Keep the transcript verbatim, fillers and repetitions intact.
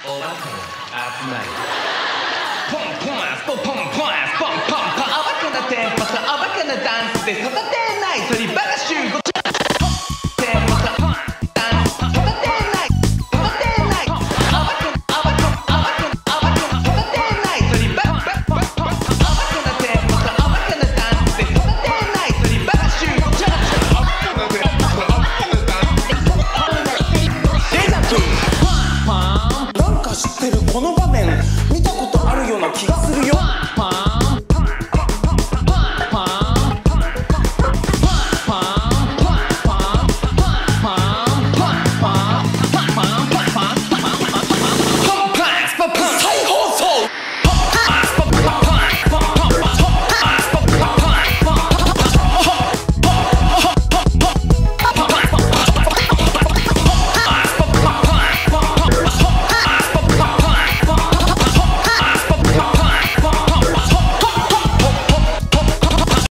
おバカな集まりポンポンアスポンポンポンアスポンポンポンおバカなテンポとおバカなダンスで育てない鳥バカ集合テンポとダンス育てない育てないおバカおバカおバカおバカ育てない鳥バカおバカなテンポとおバカなダンスで育てない鳥バカ集合おバカなテンポとおバカなダンスで育てないデジャブなんか知ってるこの場